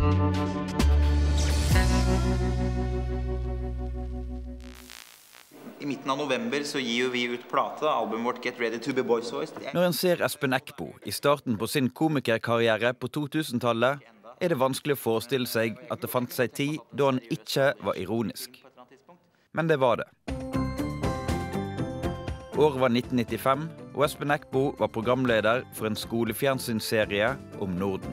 I midten av november så gir vi ut plate, albumet vårt Get Ready to be Boys Voice. Når en ser Espen Eckbo i starten på sin komikerkarriere på 2000-tallet, er det vanskelig å forestille seg at det fant seg tid da han ikke var ironisk. Men det var det. Året var 1995, og Espen Eckbo var programleder for en skolefjernsynsserie om Norden.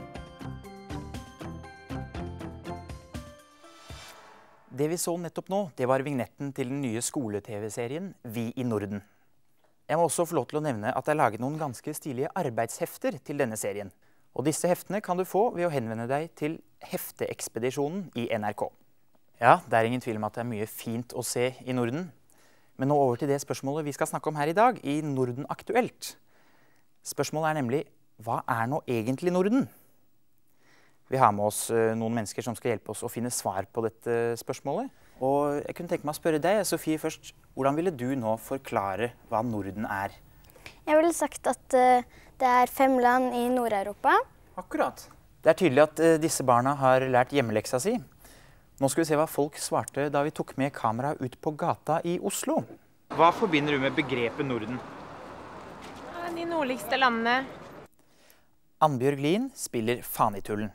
Det vi så nettopp nå, det var vignetten til den nye skole-tv-serien Vi i Norden. Jeg må også få lov til å nevne at jeg har laget noen ganske stilige arbeidshefter til denne serien. Og disse heftene kan du få ved å henvende deg til Hefteekspedisjonen i NRK. Ja, det er ingen tvil om at det er mye fint å se i Norden. Men nå over til det spørsmålet vi skal snakke om her i dag, i Norden Aktuelt. Spørsmålet er nemlig, hva er nå egentlig Norden? Vi har med oss noen mennesker som skal hjelpe oss å finne svar på dette spørsmålet. Og jeg kunne tenke meg å spørre deg, Sofie, først. Hvordan ville du nå forklare hva Norden er? Jeg ville sagt at det er 5 land i Nord-Europa. Akkurat. Det er tydelig at disse barna har lært hjemmeleksa si. Nå skal vi se hva folk svarte da vi tok med kamera ut på gata i Oslo. Hva forbinder du med begrepet Norden? De nordligste landene. Annbjørg Lien spiller Fanitullen.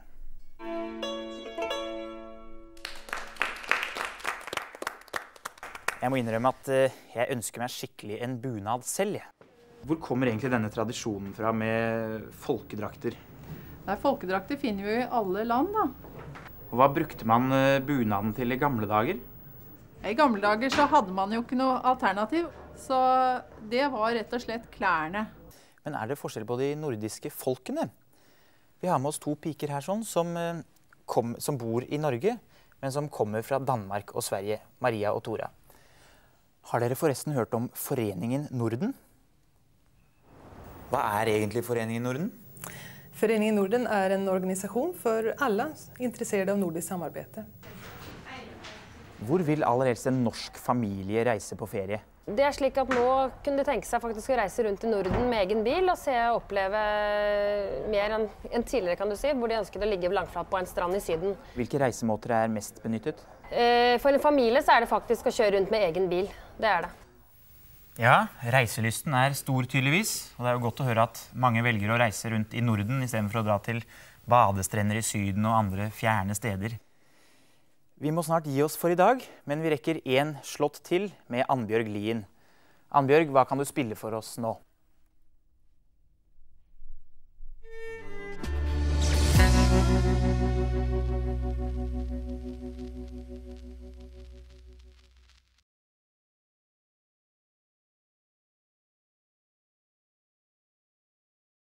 Jeg må innrømme at jeg ønsker meg skikkelig en bunad selv. Hvor kommer egentlig denne tradisjonen fra med folkedrakter? Nei, folkedrakter finner vi jo i alle land, da. Og hva brukte man bunaden til i gamle dager? I gamle dager så hadde man jo ikke noe alternativ, så det var rett og slett klærne. Men er det forskjell på de nordiske folkene? Vi har med oss 2 piker her sånn, som bor i Norge, men som kommer fra Danmark og Sverige, Maria og Tora. Har dere forresten hørt om Foreningen Norden? Hva er egentlig Foreningen Norden? Foreningen Norden er en organisasjon for alle interesserte av nordisk samarbeid. Hvor vil aller helst en norsk familie reise på ferie? Det er slik at nå kunne de tenke seg faktisk å reise rundt i Norden med egen bil og se og oppleve mer enn tidligere, kan du si, hvor de ønsket å ligge langflat på en strand i Syden. Hvilke reisemåter er mest benyttet? For en familie så er det faktisk å kjøre rundt med egen bil. Det er det. Ja, reiselysten er stor tydeligvis, og det er jo godt å høre at mange velger å reise rundt i Norden i stedet for å dra til badestrender i Syden og andre fjerne steder. Vi må snart gi oss for i dag, men vi rekker 1 slått til med Annbjørg Lien. Annbjørg, hva kan du spille for oss nå?